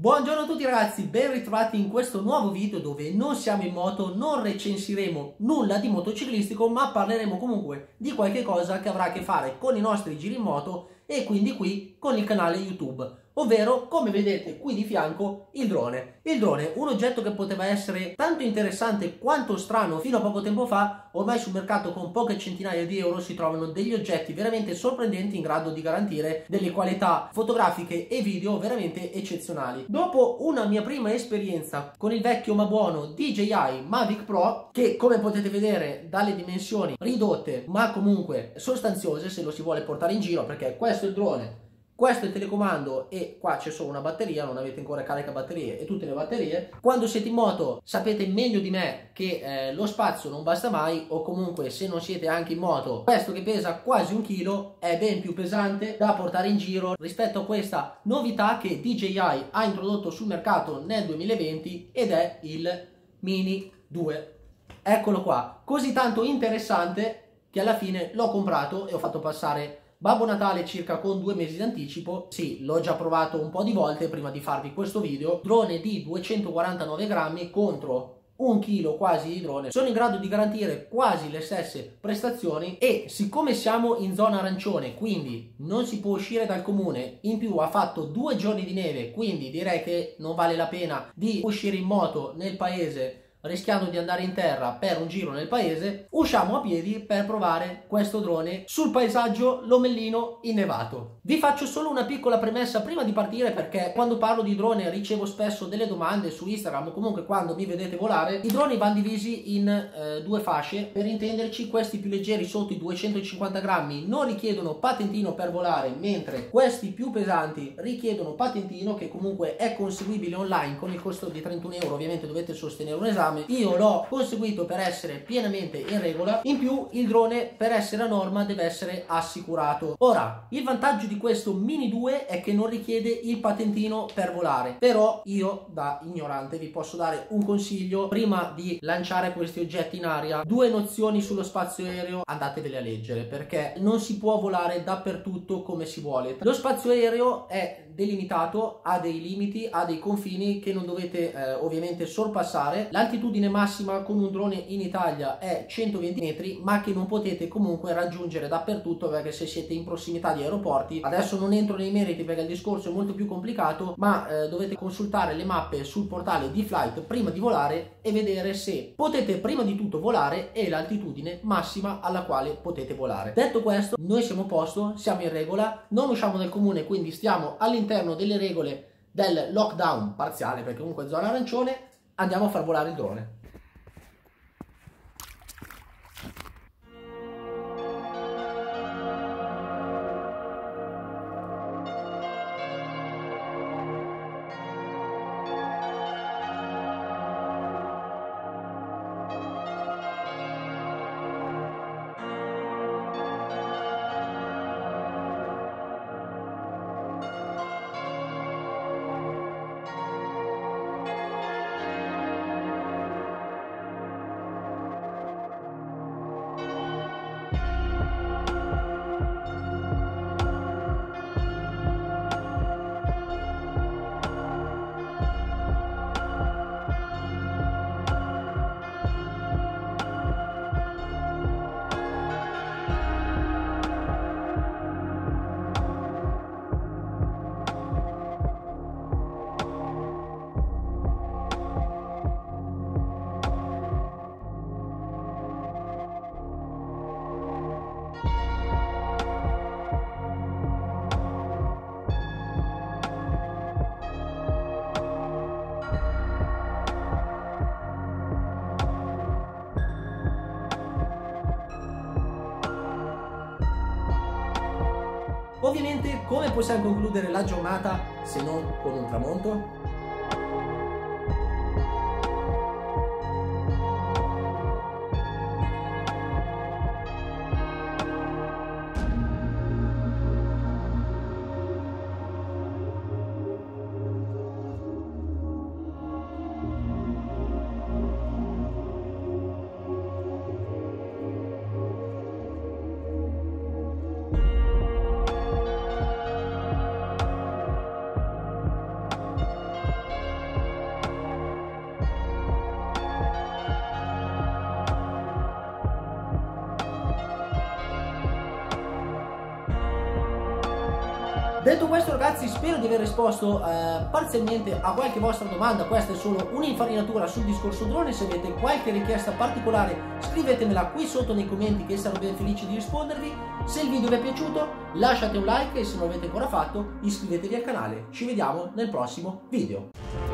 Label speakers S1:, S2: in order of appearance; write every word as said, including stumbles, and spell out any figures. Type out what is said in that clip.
S1: Buongiorno a tutti ragazzi, ben ritrovati in questo nuovo video dove non siamo in moto, non recensiremo nulla di motociclistico, ma parleremo comunque di qualche cosa che avrà a che fare con i nostri giri in moto e quindi qui con il canale YouTube. Ovvero, come vedete qui di fianco, il drone. Il drone, un oggetto che poteva essere tanto interessante quanto strano fino a poco tempo fa, ormai sul mercato con poche centinaia di euro si trovano degli oggetti veramente sorprendenti in grado di garantire delle qualità fotografiche e video veramente eccezionali. Dopo una mia prima esperienza con il vecchio ma buono D J I Mavic Pro, che come potete vedere dalle dimensioni ridotte ma comunque sostanziose se lo si vuole portare in giro, perché questo è il drone, questo è il telecomando e qua c'è solo una batteria, non avete ancora carica batterie e tutte le batterie. Quando siete in moto sapete meglio di me che eh, lo spazio non basta mai, o comunque se non siete anche in moto, questo che pesa quasi un chilo è ben più pesante da portare in giro rispetto a questa novità che D J I ha introdotto sul mercato nel duemilaventi ed è il Mini due. Eccolo qua, così tanto interessante che alla fine l'ho comprato e ho fatto passare Babbo Natale circa con due mesi d'anticipo. Sì, l'ho già provato un po' di volte prima di farvi questo video. Drone di duecentoquarantanove grammi contro un chilo quasi di drone. Sono in grado di garantire quasi le stesse prestazioni e siccome siamo in zona arancione, quindi non si può uscire dal comune, in più ha fatto due giorni di neve, quindi direi che non vale la pena di uscire in moto nel paese rischiando di andare in terra per un giro nel paese, usciamo a piedi per provare questo drone sul paesaggio lomellino innevato. Vi faccio solo una piccola premessa prima di partire, perché quando parlo di drone ricevo spesso delle domande su Instagram o comunque quando mi vedete volare. I droni vanno divisi in eh, due fasce, per intenderci. Questi più leggeri sotto i duecentocinquanta grammi non richiedono patentino per volare, mentre questi più pesanti richiedono patentino, che comunque è conseguibile online con il costo di trentuno euro. Ovviamente dovete sostenere un esame. Io l'ho conseguito per essere pienamente in regola. In più il drone, per essere a norma, deve essere assicurato. Ora, il vantaggio di questo Mini due è che non richiede il patentino per volare, però io da ignorante vi posso dare un consiglio: prima di lanciare questi oggetti in aria, due nozioni sullo spazio aereo andatevele a leggere, perché non si può volare dappertutto come si vuole. Lo spazio aereo è delimitato, ha dei limiti, ha dei confini che non dovete eh, ovviamente sorpassare. L'altitudine massima con un drone in Italia è centoventi metri, ma che non potete comunque raggiungere dappertutto, perché se siete in prossimità di aeroporti, adesso non entro nei meriti perché il discorso è molto più complicato, ma eh, dovete consultare le mappe sul portale di Flight prima di volare e vedere se potete prima di tutto volare e l'altitudine massima alla quale potete volare. Detto questo, noi siamo a posto, siamo in regola, non usciamo dal comune, quindi stiamo all'interno delle regole del lockdown parziale, perché comunque è zona arancione. Andiamo a far volare il drone. Ovviamente, come possiamo concludere la giornata se non con un tramonto? Detto questo ragazzi, spero di aver risposto eh, parzialmente a qualche vostra domanda. Questa è solo un'infarinatura sul discorso drone. Se avete qualche richiesta particolare scrivetemela qui sotto nei commenti, che sarò ben felice di rispondervi. Se il video vi è piaciuto lasciate un like e se non l'avete ancora fatto iscrivetevi al canale. Ci vediamo nel prossimo video.